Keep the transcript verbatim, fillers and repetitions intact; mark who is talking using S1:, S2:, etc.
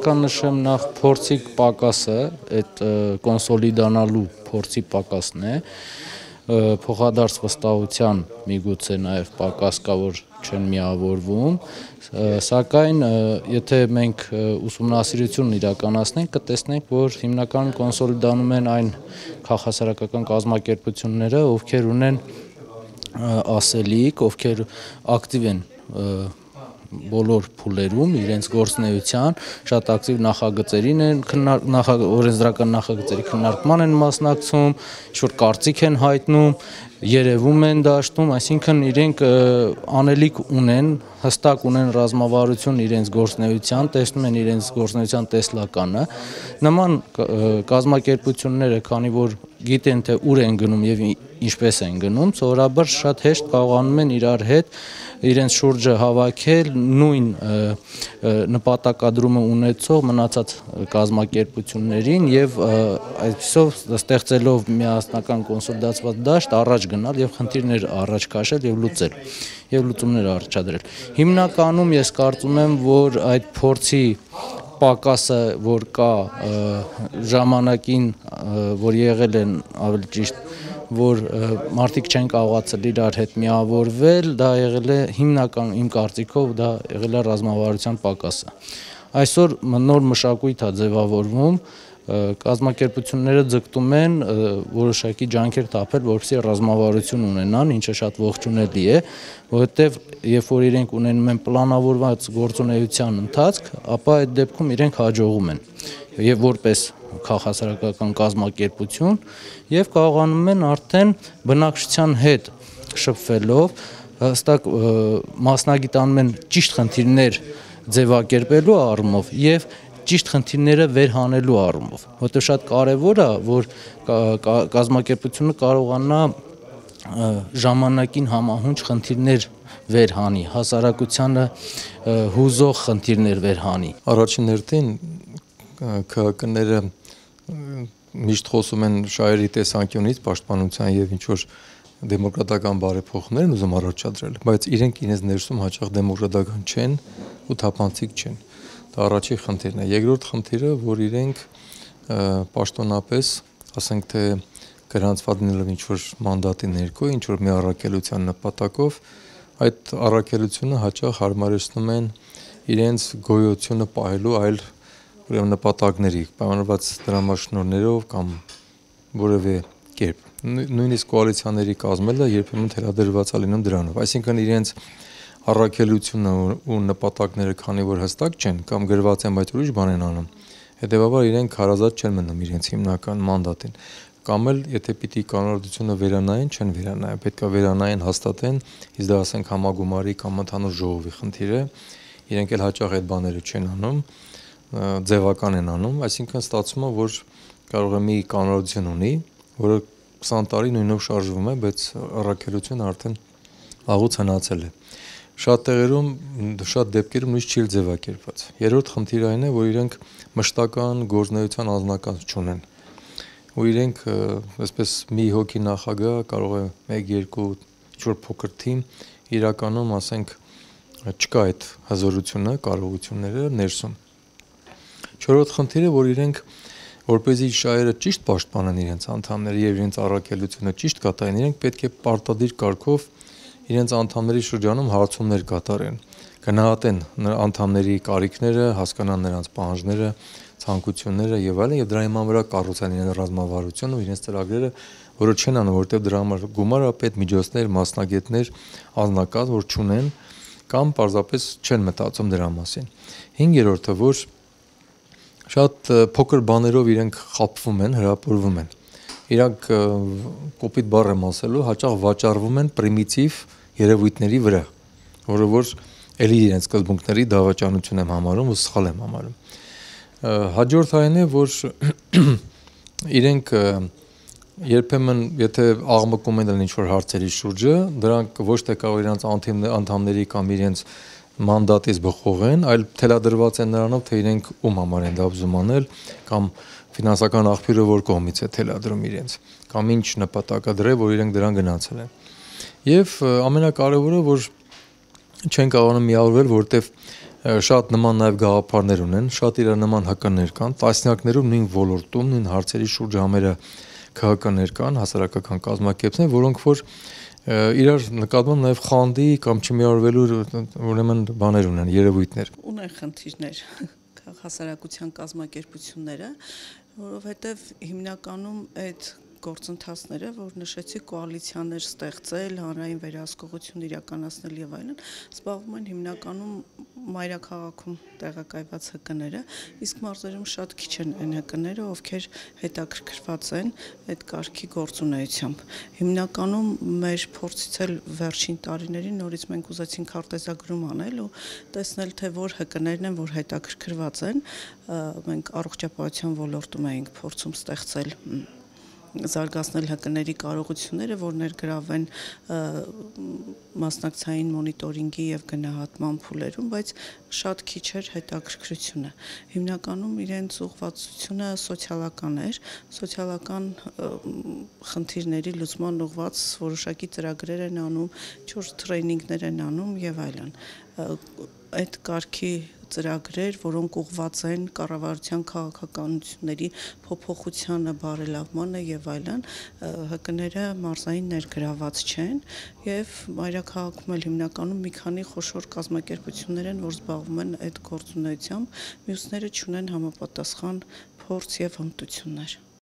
S1: Կաննշեմ նախ փորձի պակասը, այդ կոնսոլիդանալու փորձի պակասն է, փոխադարձ վստահության միգուցե նաև պակաս կա, որ չեն միավորվում, սակայն եթե մենք ուսումնասիրություն իրականացնենք, կտեսնենք, որ հիմնականում կոնսոլիդանում են այն քաղաքասարական կազմակերպությունները, ովքեր ունեն ասելիք, ովքեր ակտիվ են բոլոր փուլերում իրենց գործունեության, շատ ակտիվ նախագծերին են, օրենսդրական նախագծերի քննարկման են մասնակցում, ինչ-որ կարծիք են հայտնում, երևում են դաշտում, այսինքն իրենք անելիք ունեն, հստակ ունեն ռազմավարություն իրենց գործունեության, տեսնում են իրենց գործունեության տեսլականը, նման կազմակերպությունները, քանի որ գիտեն, թե ուր են գնում եւ ինչպես են գնում, սովորաբար շատ հեշտ կարողանում են իրար հետ իրենց շուրջը հավաքել նույն նպատակադրումը ունեցող մնացած կազմակերպություններին եւ այսպիսով ստեղծելով միասնական կոնսոլիդացված դաշտ առաջ գնալ եւ խնդիրներ առաջ քաշել եւ լուծել եւ լուծումներ առաջադրել։ Հիմնականում ես կարծում եմ, որ այդ փորձի պակասը, որ կա ժամանակին, որ եղել են ավելի ճիշտ, որ մարդիկ չեն կարողացել իրար հետ միավորվել, դա եղել է հիմնական իմ կարծիքով դա եղել է ռազմավարության պակասը։ Այսօր նոր մշակույթ է ձևավորվում, կազմակերպությունները ձգտում են որոշակի ջանքեր թափել, որպեսզի ռազմավարություն ունենան, ինչը շատ ողջունելի է, որովհետև երբ որ իրենք ունենում են պլանավորված գործունեության ընթացք, ապա այդ դեպքում իրենք հաջողում են եւ որպես քաղաքասարական կազմակերպություն եւ կարողանում են արդեն բնակչության հետ շփվելով հստակ մասնագիտանում են ճիշտ խնդիրներ ձևակերպելու առումով եւ ճիշտ խնդիրները վերհանելու առումով, որտեղ շատ կարևոր է, որ կազմակերպությունը կարողանա ժամանակին համահունչ խնդիրներ վերհանի, հասարակությանը հուզող խնդիրներ վերհանի։
S2: Առաջին հերթին քաղաքները միշտ խոսում են շահերի տեսանկյունից, պաշտպանության եւ ինչ որ դեմոկրատական բարեփոխումներ են ուզում առաջադրել, բայց իրենք իրենց ներսում հաճախ դեմոկրատական չեն ու թափանցիկ չեն։ Դա առաջին խնդիրն է։ Երկրորդ խնդիրը, որ իրենք պաշտոնապես, ասենք թե գրանցված լինելով ինչ որ մանդատի ներքո, ինչ որ մի առաքելության նպատակով, այդ առաքելությունը հաճախ հարմարեցնում են իրենց գոյությունը պահելու այլ ուրեմն նպատակների, պայմանավորված դրամաշնորհներով կամ որևէ կերպ։ Նույնիսկ կոալիցիաների կազմելը երբեմն թելադրված է լինում դրանով, այսինքն իրենց առաքելությունը ու նպատակները քանի որ հստակ չեն կամ գրված են, բայց ուրիշ բան են անում, հետեւաբար իրենք հարազատ չեն մնում իրենց հիմնական մանդատին, կամ էլ եթե պիտի կանոնադրությունը վերանային, չեն վերանային, պետք է վերանային հաստատեն, իսկ դա ասենք համագումարի կամ ընդհանուր ժողովի խնդիր է, իրենք էլ հաճախ այդ բաները չեն անում, ձևական են անում, այսինքն ստացվում է, որ կարող է մի կանոնադրություն ունի, որը քսան տարի նույնով շարժվում է, բայց առաքելությունը արդեն աղուց հնացել է։ Շատ տեղերում, շատ դեպքերում նույնիսկ չի ձևակերպված։ Երրորդ խնդիրը այն է, որ իրենք մշտական գործունեության անձնակազմ չունեն։ Ու իրենք այսպես մի հոգի նախագահ կարող է մեկ երկու ինչ-որ փոքր թիմ, իրականում ասենք չկա այդ հզորությունը, կարողությունները ներսում։ Չորրորդ խնդիրը, որ իրենք որպեսզի շահերը ճիշտ պաշտպանեն իրենց անդամները եւ իրենց առաքելությունը ճիշտ կատարեն, իրենք պետք է պարտադիր կարգով իրենց անդամների շրջանում հարցումներ կատարեն, գնահատեն անդամների կարիքները, հասկանան նրանց պահանջները, ցանկությունները եւ այլն, եւ դրա հիման վրա կառուցեն իրենց ռազմավարությունը ու իրենց ծրագրերը, որը չեն անում, որտեղ դրա համար գումար է պետք, միջոցներ, մասնագետներ, անձնակազմ, որ չունեն կամ պարզապես չեն մտածում դրա մասին։ Հինգերորդը, որ շատ փոքր բաներով իրենք խաբվում են, հրապուրվում են։ Իրանք կոպիտ բառ եմ ասելու, հաճախ վաճառվում են պրիմիտիվ երևույթների վրա, որը որ էլի իրենց սկզբունքների դավաճանություն եմ համարում ու սխալ եմ համարում։ Հաջորդ այն է, որ իրենք երբեմն եթե աղմկում են ինչ-որ հարցերի շուրջը, դրանք ոչ թե կարող իրենց անդամների կամ իրենց մանդատից բխող են, այլ թելադրված են նրանով, թե իրենք ում համար են դա ուզում անել, կամ ֆինանսական աղբյուրը որ կողմից է թելադրում իրենց, կամ ինչ նպատակադրել, որ իրենք դրան գնացել են։ Եվ ամենակարևորը, որ չեն կարողանում միավորվել, որտեվ շատ նման նաև գաղափարներ ունեն, շատ իրար նման հականներ կան, տասնյակներում նույն ոլորտում, նույն հարցերի շուրջ համերը քաղաքականներ կան, հասարակական կազմակերպներ, որոնք որ իրար նկատմամբ նաև խանդի կամ չմիավորվելու ուրեմն բաներ ունեն, երևույթներ։
S3: Ունեն խնդիրներ հասարակության կազմակերպությունները, որովհետև հիմնականում այդ գործընթացները, որ նշեցի, կոալիցիաներ ստեղծել, հանրային վերահսկողություն իրականացնել եւ այլն, զբաղվում են հիմնականում մայրաքաղաքում տեղակայված հկները, իսկ մարզերում շատ քիչ են այն հկները, ովքեր հետաքրքրված են այդ կարգի գործունեությամբ։ Հիմնականում մեր փորձից էլ վերջին տարիներին նորից մենք ուզեցինք քարտեզագրում անել ու տեսնել, թե որ հկներն են, որ հետաքրքրված են։ Մենք առողջապահության ոլորտում էինք փորձում ստեղծել զարգացնել հկների կարողությունները, որ ներգրավեն մասնակցային մոնիտորինգի եւ գնահատման փուլերում, բայց շատ քիչ էր հետաքրքրությունը։ Հիմնականում իրենց ուղղվածությունը սոցիալական էր, սոցիալական խնդիրների լուծման ուղղված որոշակի ծրագրեր են անում, չորս տրեյնինգներ են անում եւ այլն։ Այդ կարգի ծրագրեր, որոնք ուղղված են կառավարության քաղաքականությունների փոփոխությանը, բարելավմանը եւ այլն, հկները մարզային ներգրաված չեն եւ մայրաքաղաքում էլ հիմնականում մի քանի խոշոր կազմակերպություններ են, որ զբաղվում են այդ գործունեությամբ, մյուսները չունեն համապատասխան փորձ եւ հմտություններ։